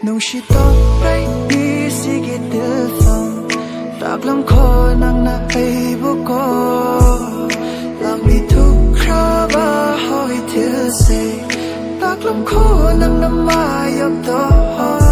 nung shi to rai đi si ge til phong tak lam kho nang na ai bu ko lam mi thu kha ba hoi til se tak lam kho nang na ma yok to